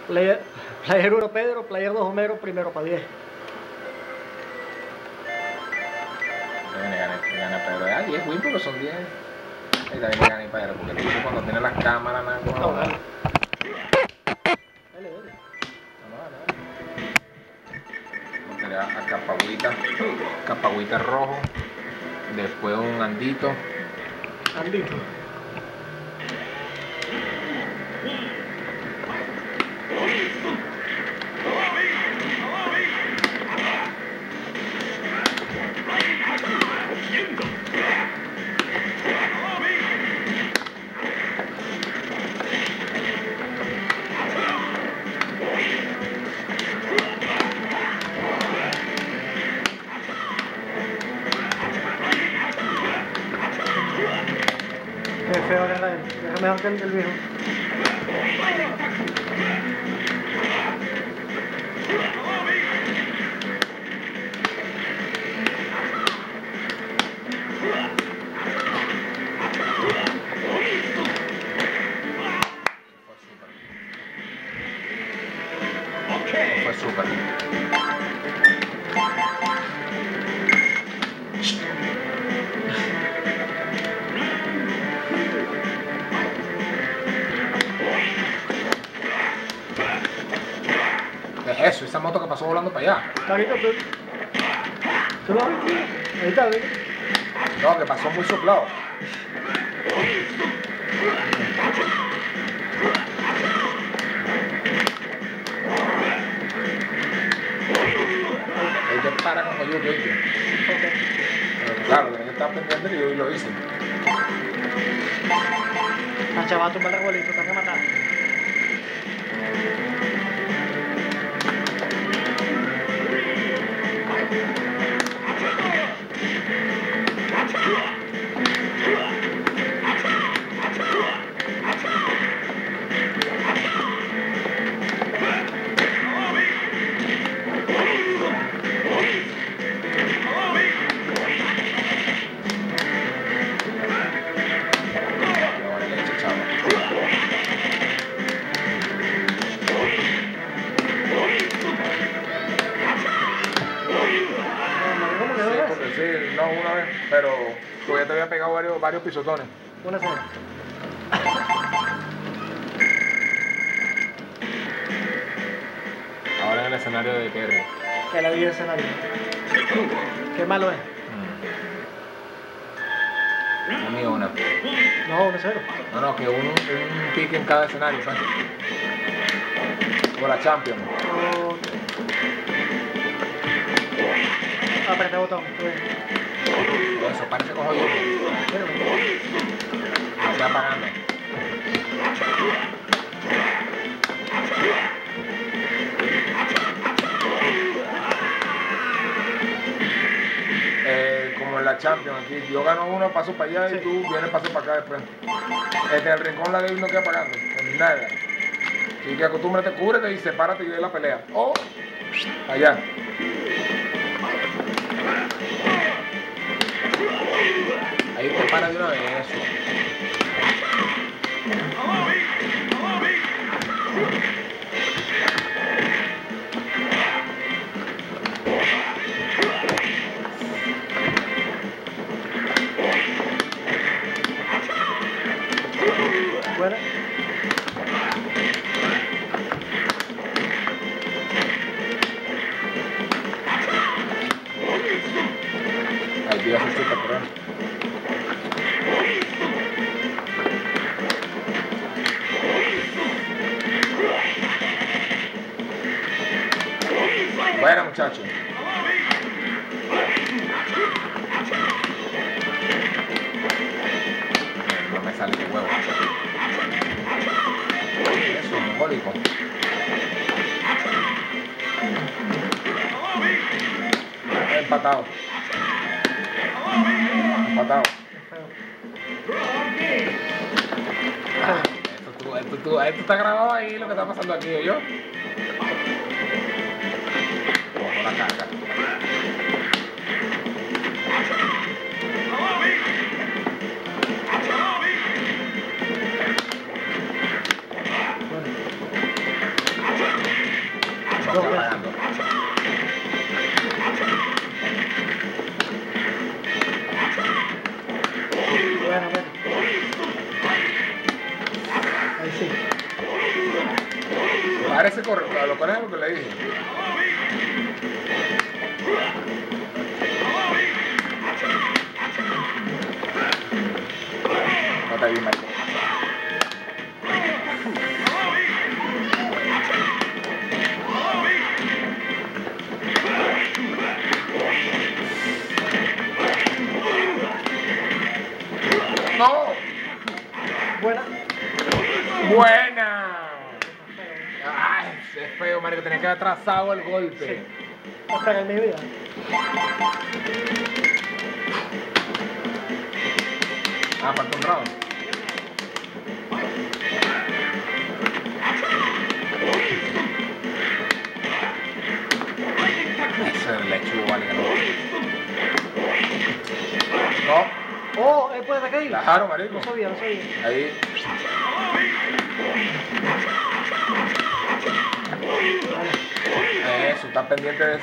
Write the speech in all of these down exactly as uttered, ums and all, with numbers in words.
Player, player uno Pedro, player dos Homero, primero para diez. También le gané, le gané a Pedro. Ah, diez win, pero son diez. Ahí también le gané a Pedro, porque el tipo cuando tiene las cámaras, nada, no, No, dale. Dale, dale. Pondré a, a Capagüita, Capagüita rojo, después un Andito. Andito. Qué feo que es la es mejor que el, el viejo. Fue súper. ¿Qué es eso? Esa moto que pasó volando para allá. Carito, tú. ¿Tú lo ves? Ahí está, ¿ves? No, que pasó muy soplado. Ahí te para como yo, yo, yo. Ok. Pero claro, tenés que estar pendiente que yo lo hice. La chaval tumba el arbolito, te que matar. Ahora le eché chavo. ¿Cómo quedó Sí, eso? porque sí, no una vez, pero todavía te había pegado varios, varios pisotones. Una cena. Ahora en el escenario de Kerry. Que la vida de escenario. Qué malo es. Amigo, una. No, uno cero. No, no, que un, un pique en cada escenario, ¿sabes? Como la Champions. Oh. Apreté el botón. Tú ves. Eso, parece cojo yo. Me estoy apagando. Eh, como en la Champions, aquí yo gano uno, paso para allá y Sí. tú vienes, paso para acá después. Este, el rincón la David no queda pagando, con nada. Así que acostúmbrate, cúbrete y sepárate y ve la pelea. O allá. Ahí te para de una vez eso. Buena. Ahí te vas a hacer correr. Bueno, muchachos. No me sale de huevo. Eso, mongólico. Empatado. Empatado. Ah, esto, tú- esto, tú- esto está grabado ahí lo que está pasando aquí, ¿o yo? Ojo la caca. Ahora ese corre, lo pones lo que le dije. No te vi, marico. ¡No! Buena. ¡Buena! ¡Ay! Es feo, marico. Tenía que haber atrasado el golpe. Sí. Hasta en mi vida. Ah, falta un round. Ese lechugo vale que no. No. Oh, él puede atacar ahí. Claro, marico. No sabía, no sabía. Ahí. Eso, está pendiente de eso.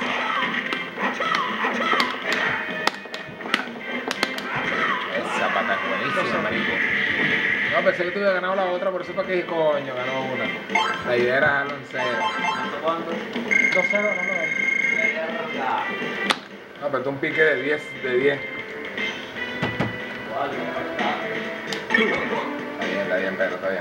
Esa pata es buenísima, marico. No, pensé que tú habías ganado la otra, por eso fue que dije, coño, ganó una. La idea era dejarlo en cero. ¿Cuánto? dos cero, no, no. No, pero tú un pique de diez, de diez. Está bien, está bien, Pedro, está bien.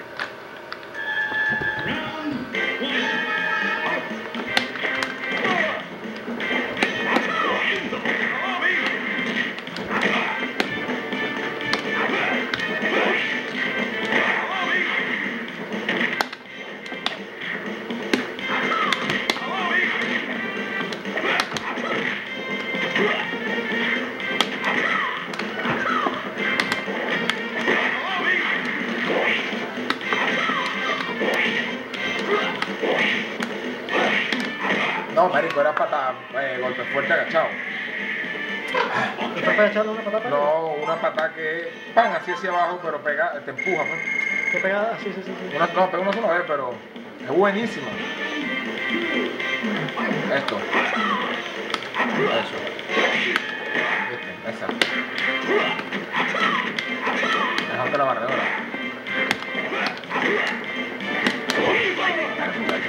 No, marico, era patada, eh, golpe fuerte agachado. ¿Estás echando una patata? No, una patada que pan así hacia abajo, pero pega, te empuja, pues. Que pegada, sí, sí, sí. sí. Una, no, pega una sola vez, pero es buenísima. Esto. Eso. Este, esa. Mejor que la barredora. Dale, muchacho.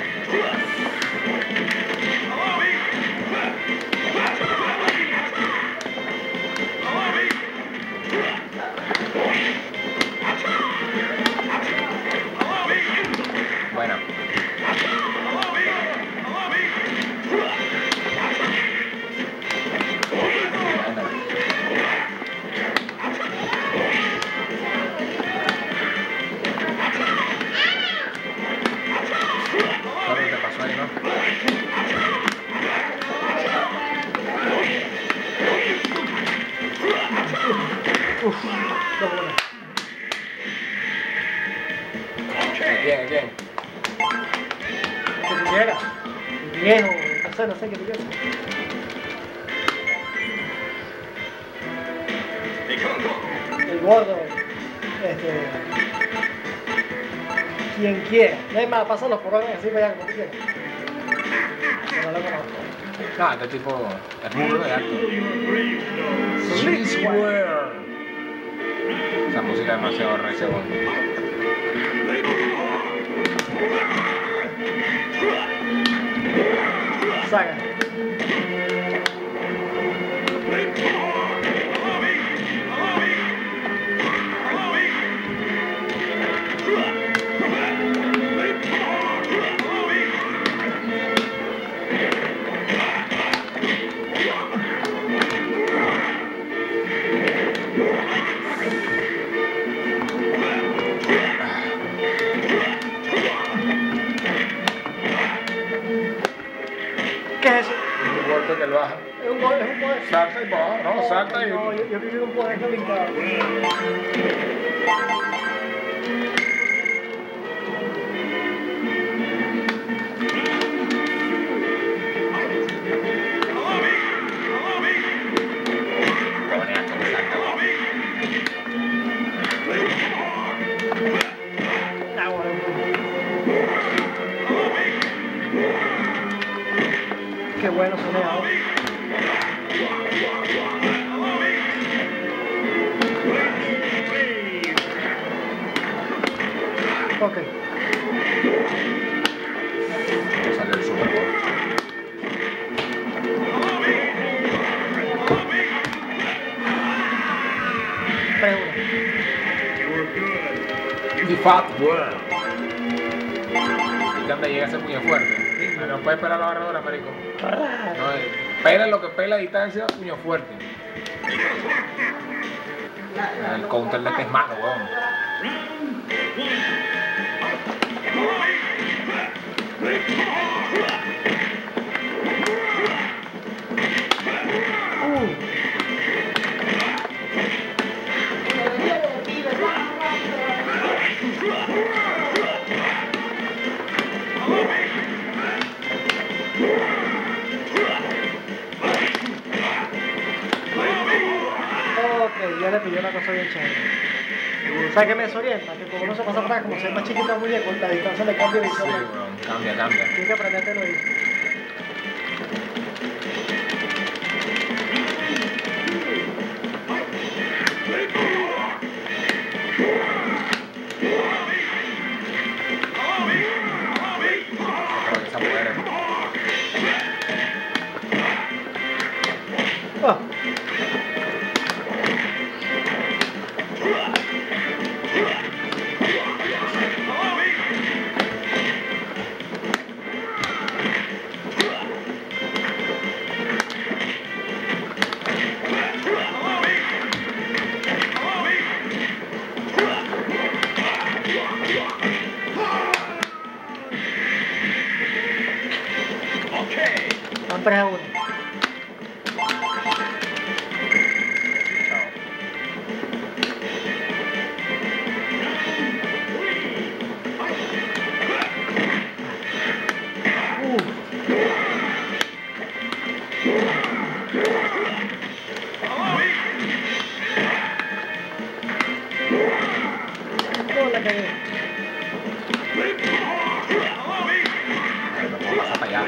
Bueno. ¿Qué te pasó ahí, no? Uf, qué bueno. ¿Quién? ¿Quién? Que tú quieras. El viejo, no sé, no sé qué tú quieras. El gordo. Este. Quien quiera. Es más, pasa los coronas así para allá como tú quieras. No lo conozco. No, este tipo es muy de alto. Swear. Esa música es demasiado re segundo. Saga. ¿Qué es eso? Un golpe que lo baja. Es un poder, es un poder. Salta y baja, no, salta y... No, yo, yo viví un poder que brincaba. Ah, bueno. Qué bueno sonea. Ok. Big Fat World. Y cuando llega ese puño fuerte. No, no puedes pelar la barradora, marico. No, eh, pela lo que pela a distancia, puño fuerte. El counter de que es malo, weón. Ok, ya le pilló una cosa bien chévere. ¿Sabes qué me desorienta? Que como uno se pasa atrás, como se es más chiquito el muñeco, la distancia le cambia Sí, visualmente. weón, cambia, cambia. Tienes que aprendértelo ahí. Creo que esa mujer es- Ah. Van tres a uno. No, la cagué. Ay, no puedo pasar para allá.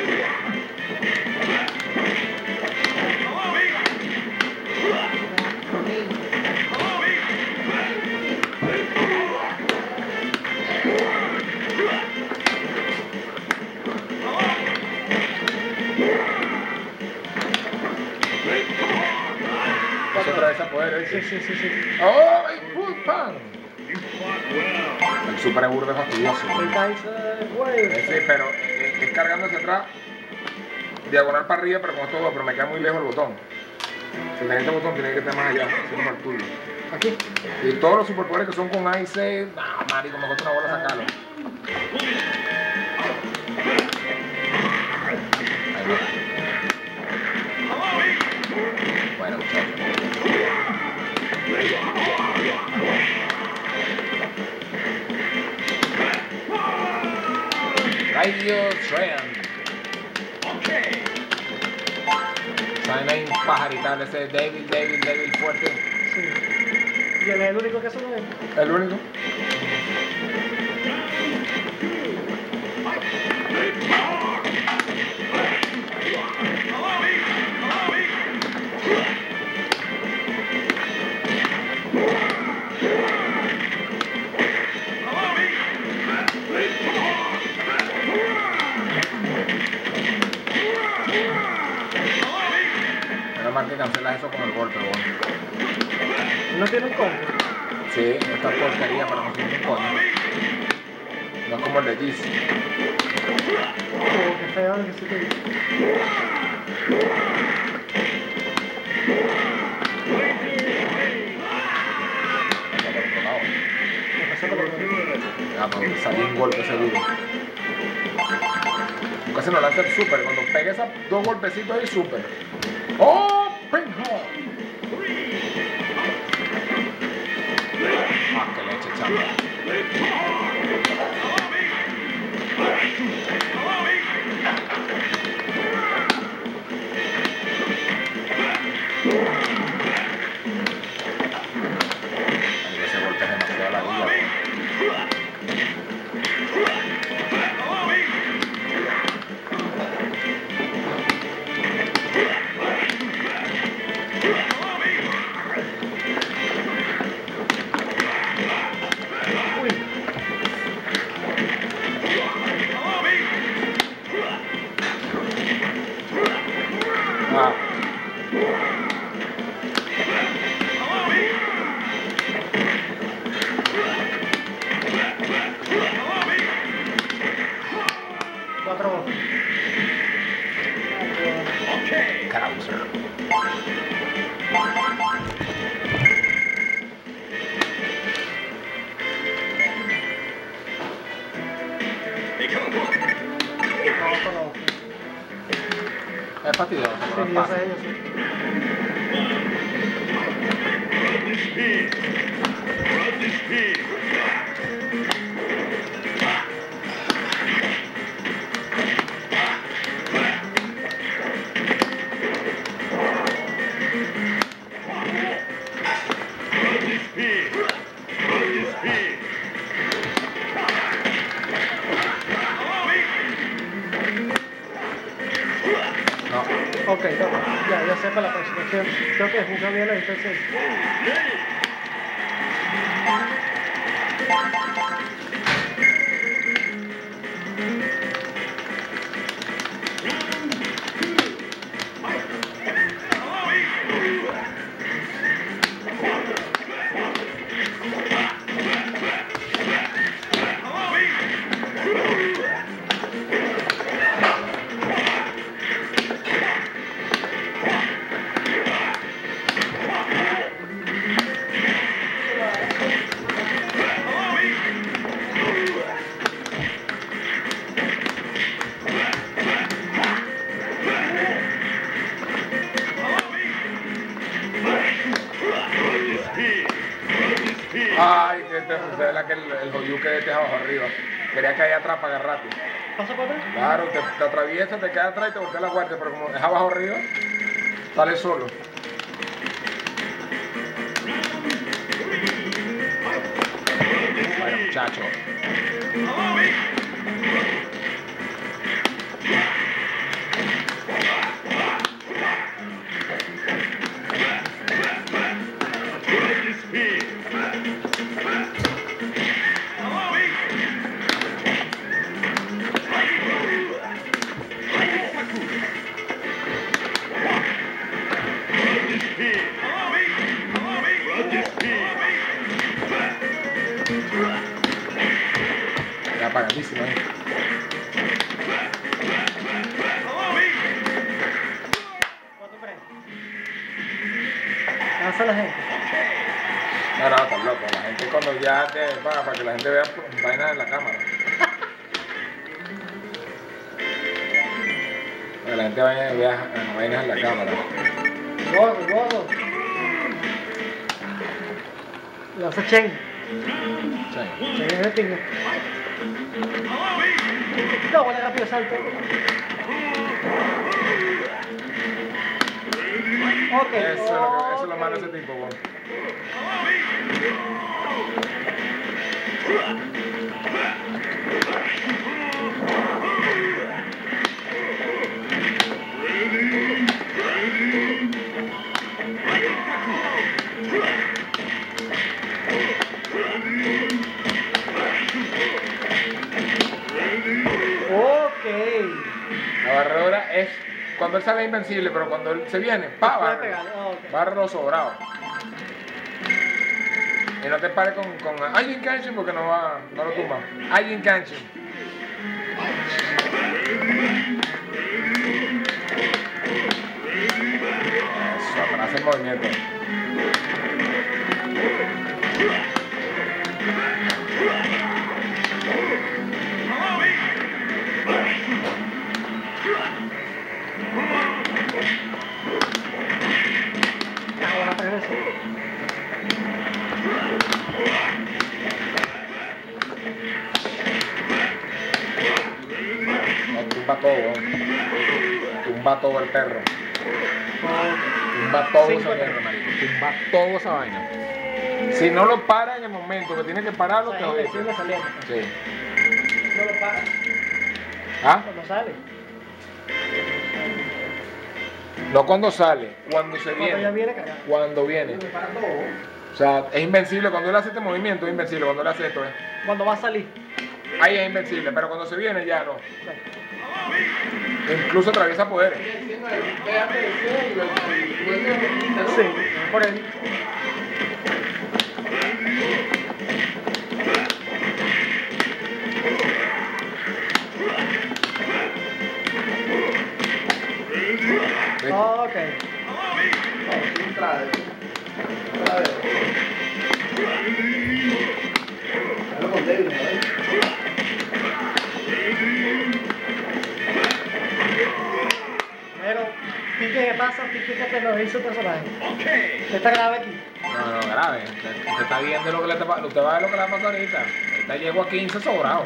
Es otra vez a poder, Sí, ¿eh? sí, sí, sí. ¡Oh, ¡Pum, pam! El super burdo es fastidioso. El Tyson, güey. Sí, pero eh, es cargando hacia atrás, diagonal para arriba, pero con estos dos, pero me queda muy lejos el botón. Si tenés este botón, tiene que estar más allá, así como el tuyo. Aquí. Y todos los superpoderes que son con A y C, no, marico, me cuesta una bola sacarlo. Ahí va. Bueno, muchachos. Radio Trend. ¿Saben? Hay un pajaritable ese David, David, David fuerte. Sí. Y él es el único que se lo ve. El único. Menos mal que cancelas eso con el golpe, weón. No tiene un combo. Sí, esta porquería para nosotros un coño. No es como el de Giz. Oh, qué feo que se te dice. Me pasó con lo Ah, pero salí un golpe seguro. Casi no lanza el super. Cuando pegue esos dos golpecitos ahí, super. ¡Oh! ¡Pinjo! Ah, que leche, chamba. Ay, ese golpe es demasiado la vida, weón. No, eso no. Es fastidioso, Sí, no es yo fácil. sé, yo sé. No. Ok, no, ya, ya sé para la próxima. Creo creo que juzga bien la distancia. Ay, que te sucede la que el, el joyuque de este es abajo arriba. Quería que allá atrás para agarrarte. ¿Pasa para atrás? Claro, te, te atraviesa, te queda atrás y te voltea la guardia, pero como es abajo arriba, sale solo. Bueno, muchacho. Ya apagadísimo ahí. ¿Cuánto crees? Lanza la gente. No, no, estás loco. La gente cuando ya te paga para que la gente vea vainas en la cámara. Para que la gente vaya, vea vainas en la cámara. Gordo, gordo. Lanza Chen. Sí. Chen es de tinga. No, bueno, rápido salto. Ok. Eso es lo, que, eso es lo ok. malo de ese tipo, bueno. Ok. La barredora es cuando él sale invencible, pero cuando él se viene, pa, Puede barre. pegarle, ah, ok. Barre lo sobrado. Y no te pares con, con Ajin Kenshin porque no va, no lo tumba. Ajin Kenshin. Eso, atrás el movimiento. Ah, bueno, regresa. No, tumba todo, weón. Tumba todo el perro. Tumba todo Cinco esa mierda, atrás. marico. Tumba todo esa vaina. Si no lo para en el momento que tiene que pararlo, O te sea, es jodiste. invencible saliendo. Sí. No lo para. ¿Ah? Cuando sale. No cuando sale, cuando se Cuando ya viene. viene cagado. Cuando viene. Para todo. O sea, es invencible. Cuando él hace este movimiento es invencible. Cuando él hace esto, ¿eh? Cuando va a salir. Ahí es invencible. Pero cuando se viene ya no. Sí. Incluso atraviesa poderes. Sí, por él. ¿Viste? Ok. pasa? Fíjate lo que dice el personaje. Está grave aquí. No, no, grave. Usted, usted está viendo lo que le está pasando. Usted va a ver lo que le va a pasar ahorita. Ahorita llegó a quince sobrado.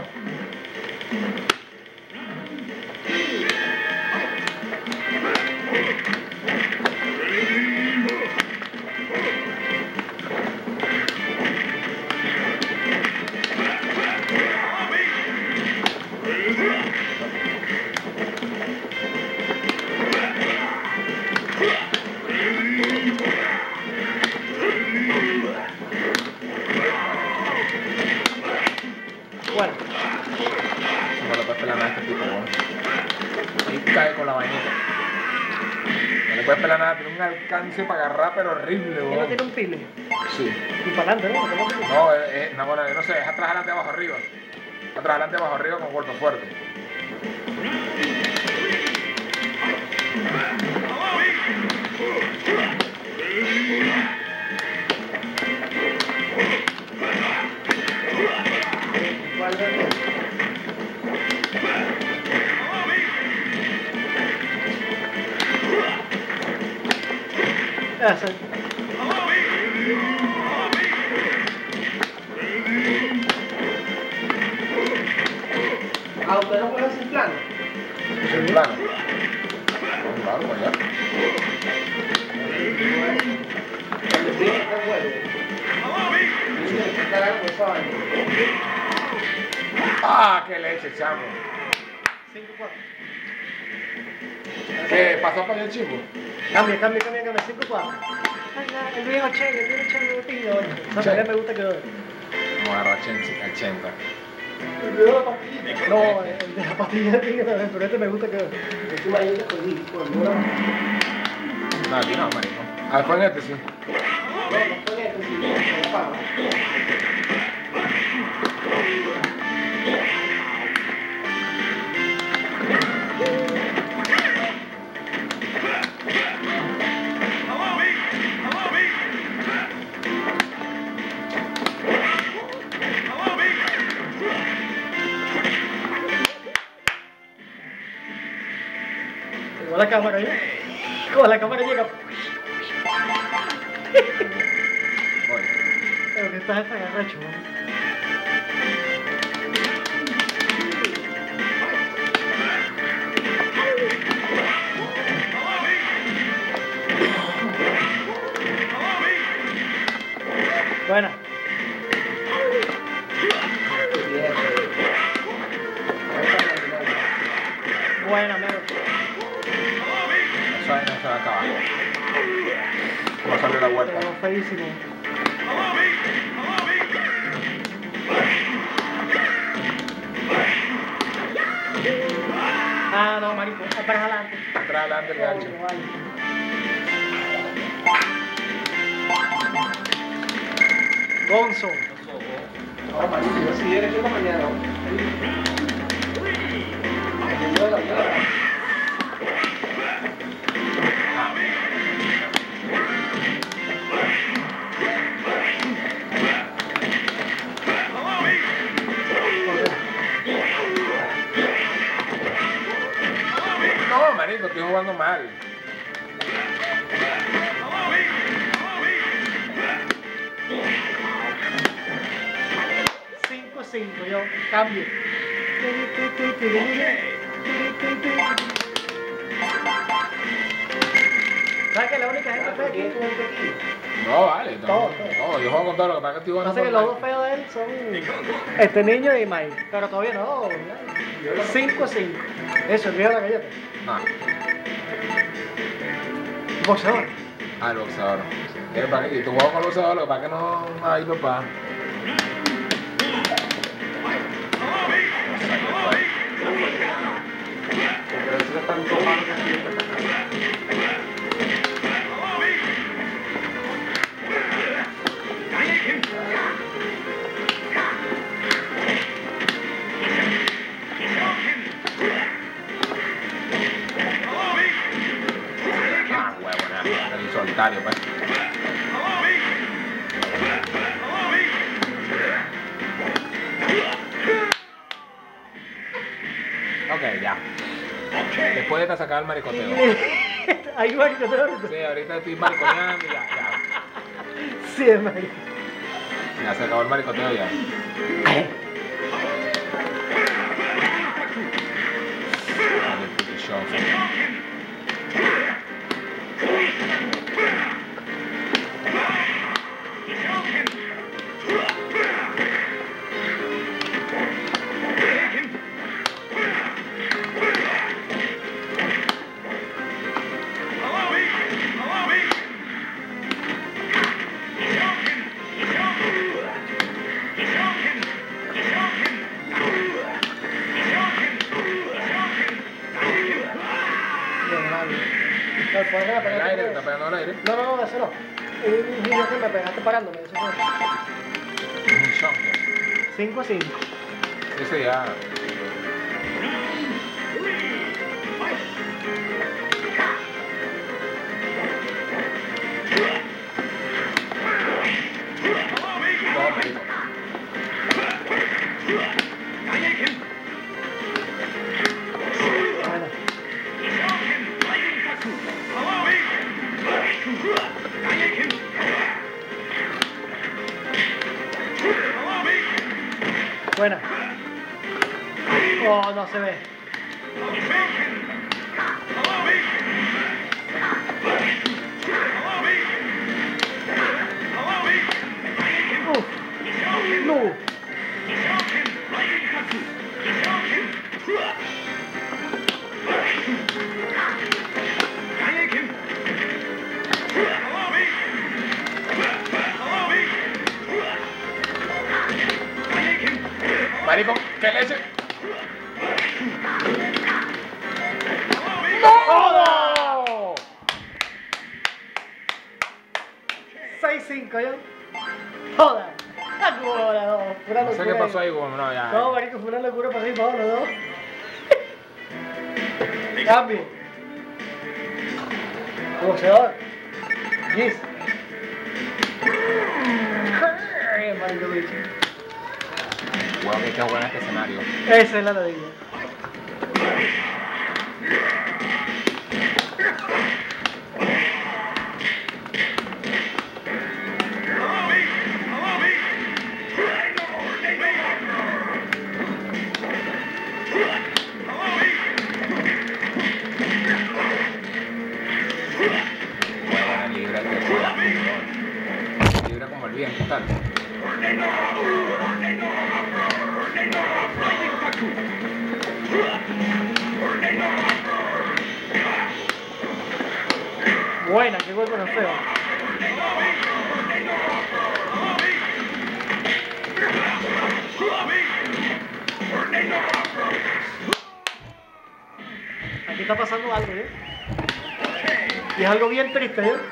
Bueno, No le puedes pelar nada a este tipo, bueno. Ahí cae con la vainita. No le puedes pelar nada, tiene un alcance para agarrar, pero horrible, él no weón. tiene un pile. Sí. Y para adelante, ¿no? ¿Cómo que- No, es, es- no, bueno, yo no sé, es atrás, adelante, abajo, arriba. Atrás, adelante, abajo, arriba con golpe fuerte. ¿Cuál de los dos? Ese. Ah, ¿usted no puede hacer plano? En plano. Claro, para allá. Donde tiene que estar huevo. Tiene que estar algo de esa vaina. ¡Ah, qué leche, chamo! cinco cuatro. ¿Qué? ¿Pasó para allá el chivo? Cambia, cambia, cambia, cambia. cinco cuatro. Ay, ya, el viejo Chen, el viejo Chen me pidió. Esa pelea me gusta que doy. Vamos a agarrar ochenta. El viejo de la pastilla. No, el de la pastilla de tigre también, pero este me gusta que doy. Este marido te escogí, por alguna razón. No, aquí no, marico. Ah, fue en este, sí. No, no fue este, sí, fue la pava. Llegó la cámara ahí. Como la cámara llega. Voy. Pero que estás esta garracho, ¿no? Buena. Buena, mero. Eso ahí no se va a acabar. No sale la vuelta. Pero feísimo. Ah, no, marico. Atrás adelante. Atrás, adelante, el gancho. Coño, vale. Gonzo. No, marico, yo sí eres una mañana. No, marico, estoy jugando mal. cinco cinco, yo cambio. ¿Sabes que la única gente fea aquí? No, vale. No, Todo, no, yo juego con todo lo que pasa es que estoy jugando Pasa que con los mal. dos feos de él son este niño y Mike. Pero todavía no. cinco cinco. Eso, el viejo de la galleta. Ah, Boxeador. ah, el boxeador. ¿Qué para qué? Y tú juegas con el boxeador, lo que pasa es que no hay papá. Pero eso es tan tomado que siempre. Ah, huevo, nada. El solitario, pues. Ok, ya. Después de sacar el maricoteo. Ahí maricoteo. Sí, ahorita estoy mariconeando y ya, ya. Sí, es marico. Ya se acabó el maricoteo ya. Vale, puto show. No, ¿puedes que me El pegaste? aire, te está pegando el aire. No, no, no, eso no. Un niño que me pegaste parándome, eso fue. Es un shunker. cinco a cinco. Ese ya. No, marico. Bueno. Buena. Oh, no se ve. Uf. No. Marico, ¿qué leche? ¡No! seis cinco, ¿yo? Joda. Ah, joda, no. Pura No sé qué locura pasó ahí, güey. No, ya. No, marico, fue una locura para arriba, para abajo, ¿no? Cambio. Boxeador. Gis. Ay, marico, bicho. Bueno, que qué bueno este escenario. Esa es la ladilla. Buena libra que juega fútbol. Libra como el bien, ¿qué tal? Buena, qué golpe tan feo. Aquí está pasando algo, ¿eh? Y es algo bien triste, ¿eh?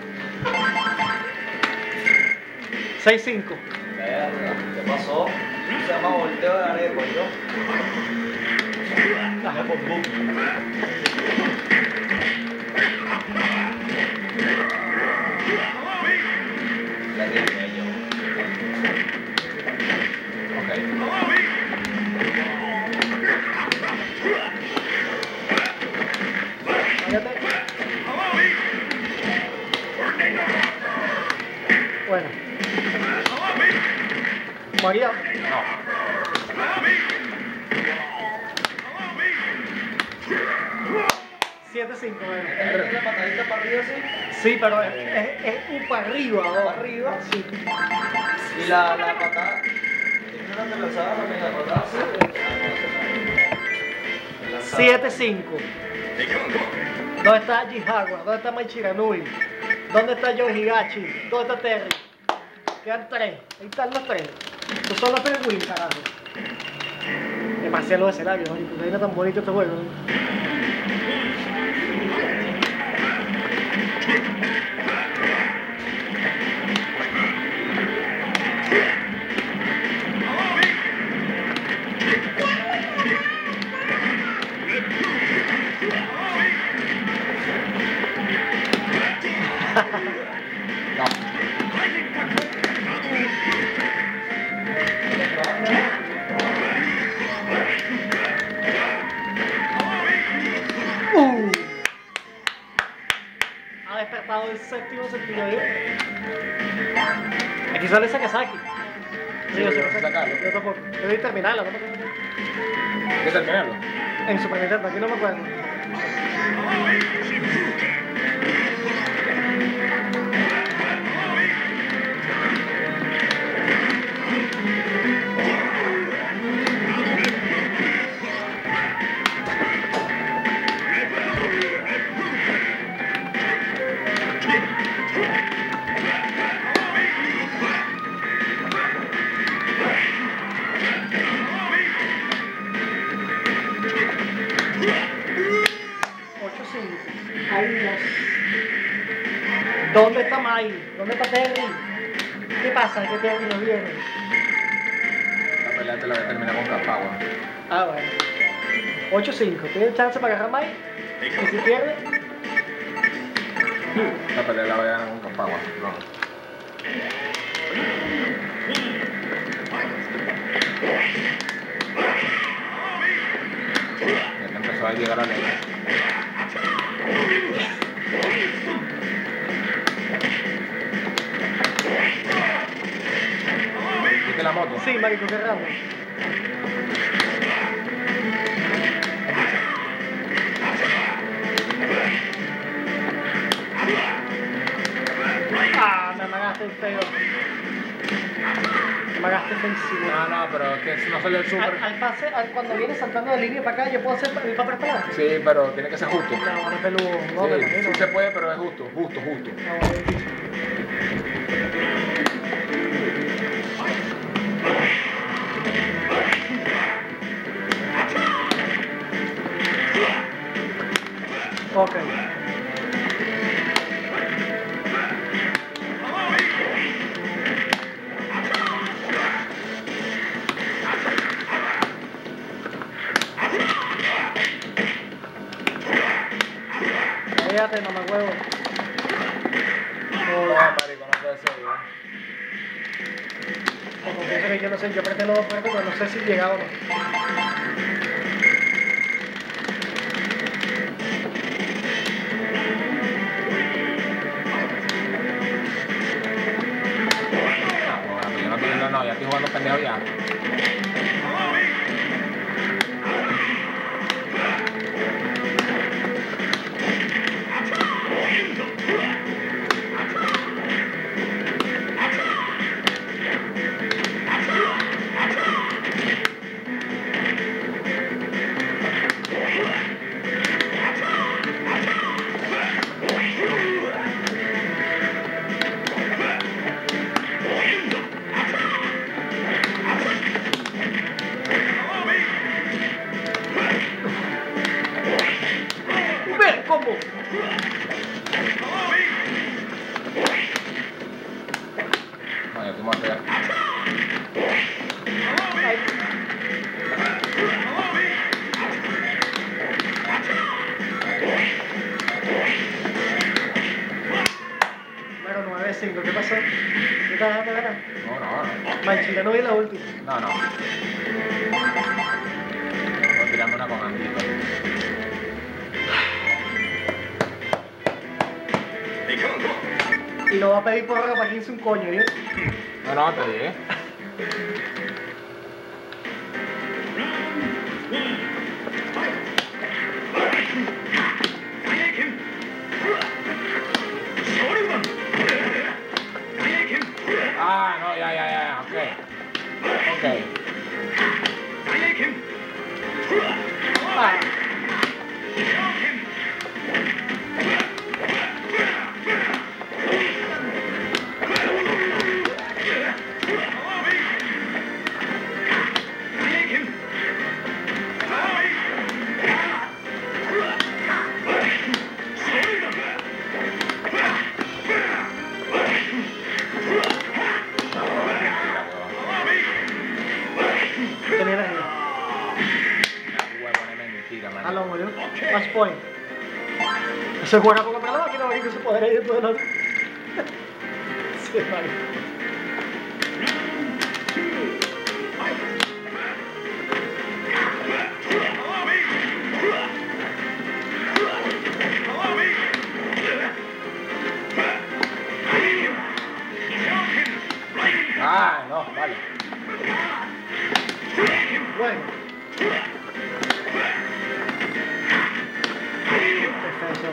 seis cinco. ¿Qué pasó? Se llama volteo de arepa, yo. Ajá. Por book. La tiene yo. Ok. Váyate. Bueno. María. No. siete cinco, bueno. ¿Es una patadita para arriba así? Sí, pero es, es, es un para arriba, ¿no? ¿Para arriba? Sí. Y la, la patada. ¿Es una que lanzaba también la patada así? Ah, no, siete cinco. ¿Dónde está Jihawa? ¿Dónde está Maichiranui? ¿Dónde está Joe Higachi? ¿Dónde está Terry? Quedan tres. Ahí están los tres. Estos son los tres wins, carajo. Demasiado escenarios, ¿no? Porque era tan bonito este juego, ¿no? el séptimo sentido de Aquí sale Sakazaki. Sí, yo sé sacarlo. Yo tampoco. Debí terminarlo, ¿no? ¿Hay que terminarlo? En Super Nintendo, aquí no me acuerdo. ¿Dónde está Mai? ¿Dónde está Terry? ¿Qué pasa? ¿Qué Terry no viene? La pelea te la voy a terminar con Capagua. Ah, bueno. ocho cinco. ¿Tienes chance para agarrar Mai? ¿Y si pierde? La pelea la voy a ganar con Capagua. No. Ya te empezó a llegar a la ley. ¿Viste la moto? Sí, marico, qué raro. Ah, me amagaste feo. Me amagaste ofensivo. No, no, pero es que no salió el super. Al, al pase, al, cuando viene saltando de línea para acá, ¿yo puedo hacer el para atrás? Sí, pero tiene que ser justo. No, no es peludo. No, me Sí, imagino. sí se puede, pero es justo, justo, justo. No, es difícil. Ok. Fíjate, mamá huevo. No, marico, no puede ser, ¿no? Me confieso que yo no sé, yo apreté los dos puertos, pero no sé si llegaba o no. Yo no estoy viendo, no, ya estoy jugando pendejo ya. ¡Ver cómo! No, ya estoy muerto ya. Ay. Bueno, nueve cinco, ¿qué pasó? ¿Qué estás dejando ganar? No, no, no. Manchita, no vi la última. No, no. Voy a tirarme una con Andito. Y lo va a pedir porra para que hice un coño, ¿eh? No, no, te dije. Ah, no, ya, ya, ya, ok. Ok. Ah. Tenía la idea. Huevón, es mentira, man. Ah, lo murió. Match point. Se juega con otra máquina, no, que se podrá ir todo el otro. Sí, vale. Bueno. Perfecto.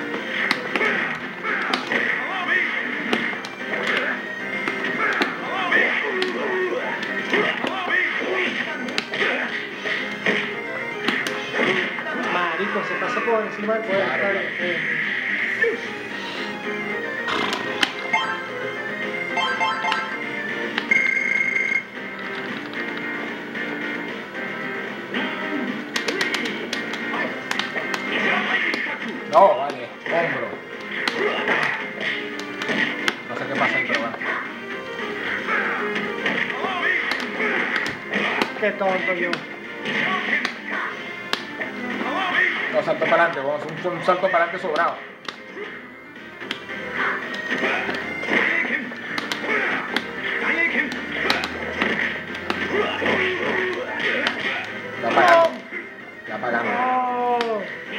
Marico, se pasa por encima del poder. Claro, claro. Eh, No, vale, hombro. No sé qué pasa ahí, pero bueno. Qué tonto yo. No, salto para adelante, vamos a hacer un, un salto para adelante sobrado. Ya apagando. Ya apagando. Oh.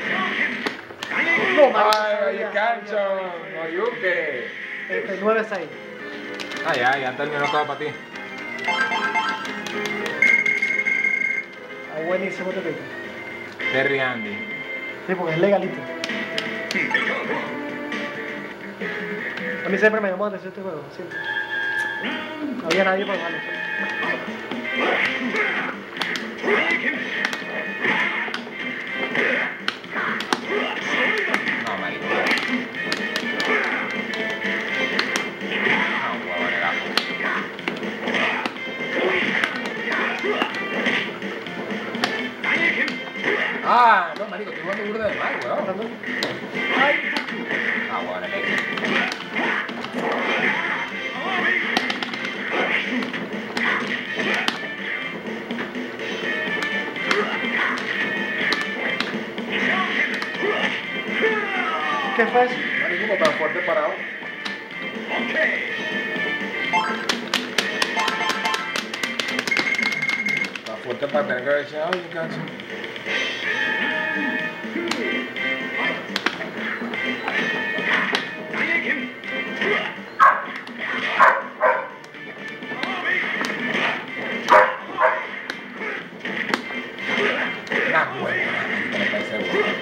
No, marico, Ay, sabía, ay, cancho, sabía. no yuque. Este, nueve seis. Ah, ya, ya terminó todo para ti. Ah, buenísimo este tipo. Terry Andy. Sí, porque es legalito. A mí siempre me llamó la atención este juego, siempre. No había nadie para jugarlo. No, marico. No, huevo, negazo. Ah, no, marico, estoy jugando burda de mal, weón. Ay, Ah, huevo, negazo. ¿qué fue eso? Marico, como tan fuerte parado. Tan fuerte para tener que decir, ay, cancho. Nah, huevo, no me parece bueno.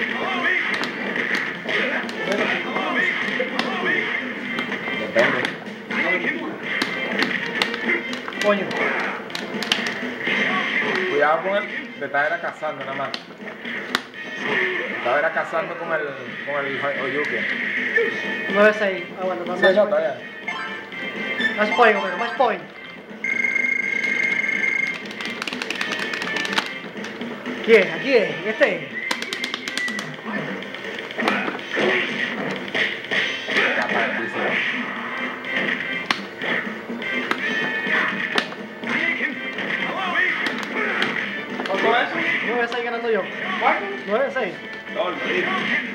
Depende. Coño. Cuidado con el. Te estaba era cazando nada más. Te estaba era cazando con el. con el Oyuke. nueve seis. Ah, bueno, más Sí, no, point. todavía. Más point, Homero, más point. ¿Quién? ¿A quién? Este. Ya partísimo. ¿Cuánto es? nueve seis ganando yo. ¿Cuánto? nueve seis. No, el marico.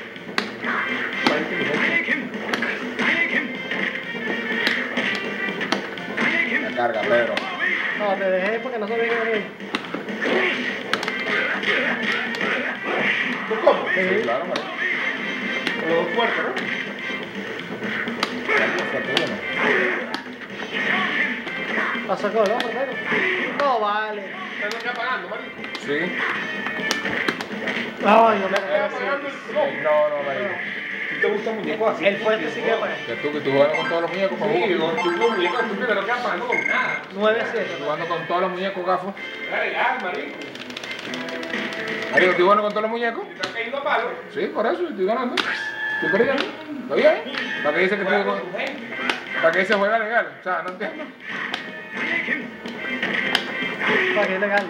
La carga, Pedro. No, te dejé porque no sabía que venía. ¿Tú cómo? Sí, claro, marico. Con los dos fuertes, ¿no? La sacó el hombre, pero. No vale. ¿Estás aquí apagando, marico? Sí. Ay, no me ¿Estás apagando el flow? No, no, marico. ¿Sí te gustan muñecos así? El fuerte sí que apaga. Que tú, que tú jugando con todos los muñecos, para Sí, jugar. digo, tú con muñecos, tú primero que apagando con nada. nueve siete. Jugando con todos los muñecos, gafos. Dale, ya, marico. Marico, ¿estoy jugando con todos los muñecos? ¿Estás cayendo a palo? Sí, por eso, estoy ganando. Estoy perdiendo. ¿Está bien? ¿Para qué dice que estoy Juega con... con tu gente. ¿Para qué se juega legal? O sea, no entiendo. Para que es legal.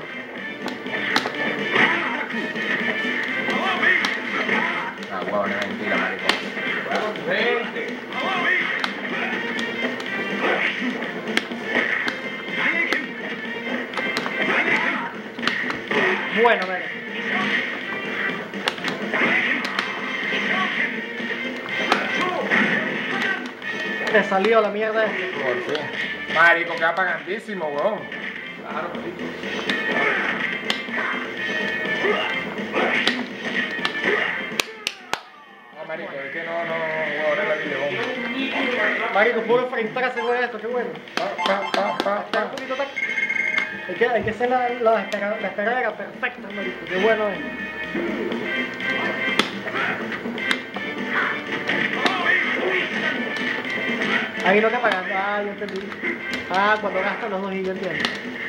Ah, huevón, es mentira, marico. Juega con tu gente. Bueno, mira. Te salió la mierda esta. Por fin. Marico, queda apagandísimo, huevón. Claro, marico. No, marico, es que no, no, huevón, es la que llegó. Marico, puro enfrentarse con esto, qué bueno. Pa, pa, pa, pa, Está un pa. poquito tac. Hay que, hay que hacer la, la, espera, la esperadera perfecta, marico. Qué bueno es. Ahí no te pagan. Ah, yo entendí. Ah, cuando gastan los dos y yo entiendo.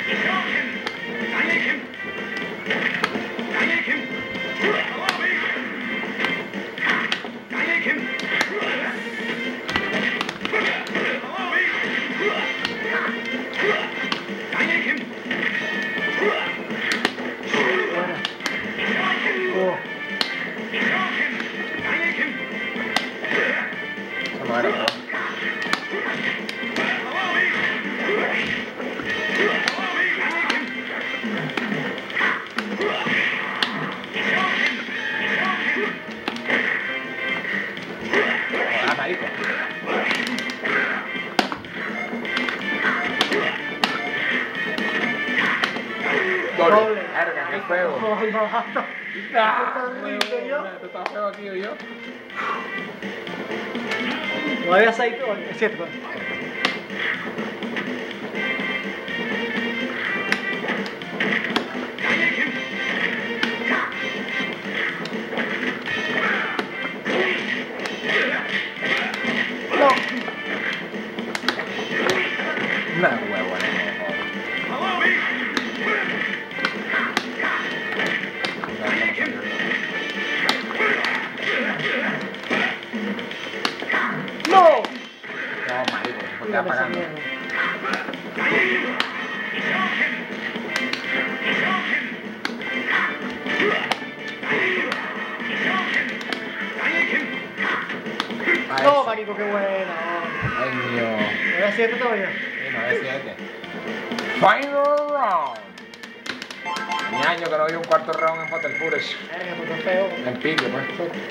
Oh. Eso no era, ¿no? Hola, marico. Doble. Doble. Verga, qué feo. Oh, no, no. Ah, horrible, yo. esto está feo aquí, yo. No había aceite, oye, es cierto. No. Una huevo, no. No. No, marico, ¿por qué Mira, apagando? esa mierda. Ah, No, eso. marico, qué buena. Ay, mío. Era siete todavía. Sí, no es siete. Final round. Tenía años que no había un cuarto round en Fatal Fury. Verga, porque es feo. En pique, pues.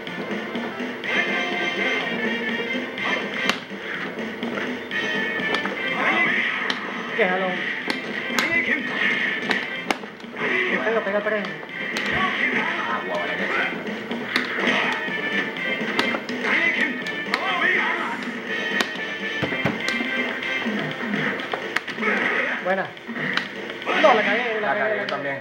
Qué jalón. Pega, pega, pega. Ah, guau, la leche. Buena. No, la cagué, la La cagué. cagué la también.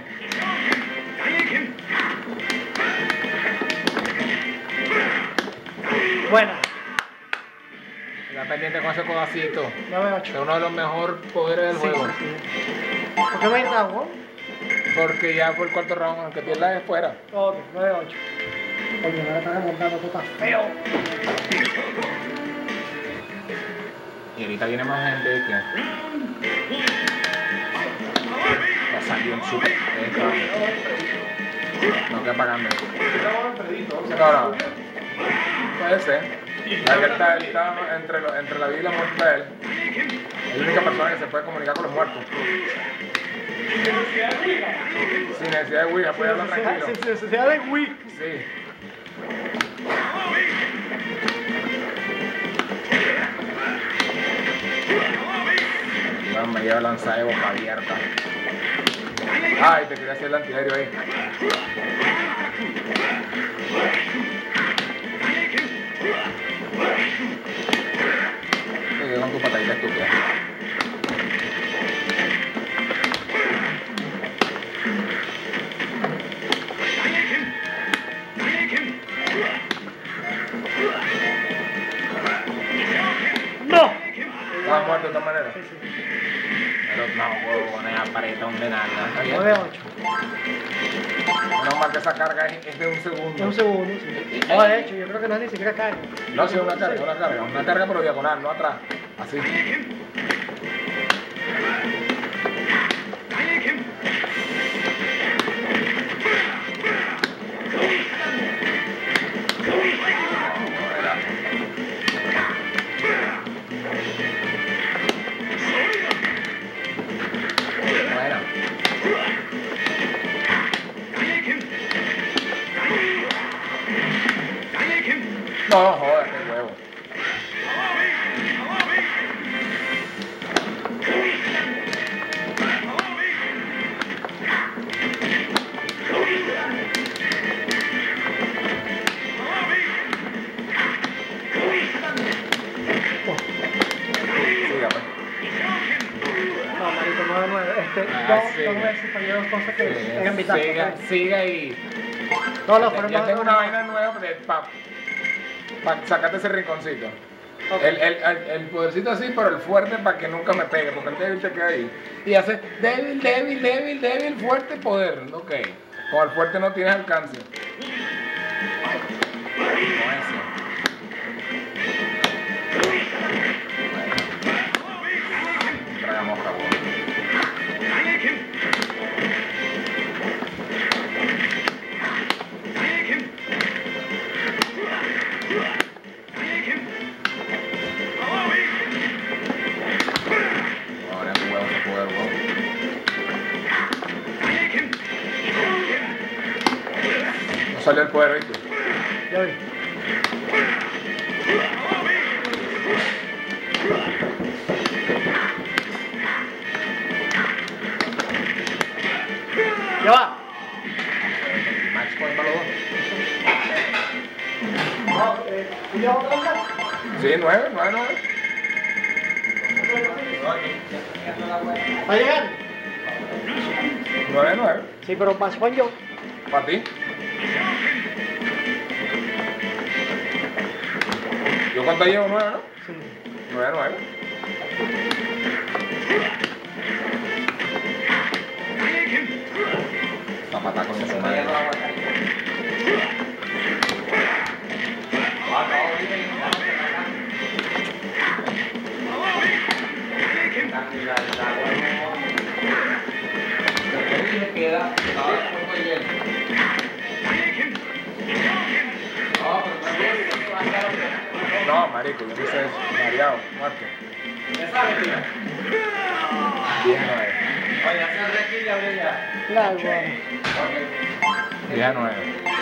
Buena. Está pendiente con ese codacito. nueve Es ocho. uno de los mejores poderes del Sí, juego. sí, sí. ¿Por qué no hay round, Porque ya por el cuarto round, aunque pierdas es fuera. no? Ok, nueve ocho. Oye, me la están remontando, esto está feo. Y ahorita viene más gente que. Va a salir un super. No queda pagando. Se cabrón. Puede ser. Ya que está, él está entre, lo- entre la vida y la muerte de él. Es la única persona que se puede comunicar con los muertos. Sin necesidad de Ouija, puede hablar tranquilo. Sin necesidad de Wii. Sí. Iván me lleva lanzada de boca abierta. Ay, te quería hacer el antiaéreo ahí. Te quedé con tu patadita estúpida. ¡No! ¿Estabas muerto de todas maneras? Sí, sí. Pero no, huevo, con el aparetón de nada. ¿Está bien? nueve ocho. Menos mal que esa carga es, es de un Es segundo. un segundo, sí. No, de hecho, yo creo que no es ni siquiera carga. No, sí, es una carga, una carga. Una carga pero diagonal, no atrás. Así. Bueno. No, joder, qué huevo. Siga, pues. No, marico, nueve nueve. Este, Ah, dos, sí. dos dos veces, fallé dos cosas que Sí, eran vitales. siga, siga y... No, no, Yo fueron yo más- tengo una vaina nueva para pa, sacarte ese rinconcito. Ok. El, el, el, el podercito así, pero el fuerte para que nunca me pegue, porque el débil te queda ahí. Y hace débil, débil, débil, débil, fuerte, poder. Ok. Con el fuerte no tienes alcance. Con ese. Traga mosca, weón. Ahora tu huevo se puede, weón. No salió el poder, ¿viste? Ya vi. Ya va. Match point para los dos. No, eh, ¿ya va otra vez? Sí, nueve, nueve, nueve. ¿Va a llegar? Nueve, nueve. Sí, pero más con yo. Para ti. Yo cuánto llevo nueve, ¿no? Sí. Nueve, nueve. Zapata con su madre. No, marico, yo no sé eso. Mareado, muerto. diez nueve. La igual. diez nueve.